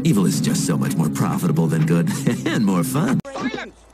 Evil is just so much more profitable than good and more fun. Silence!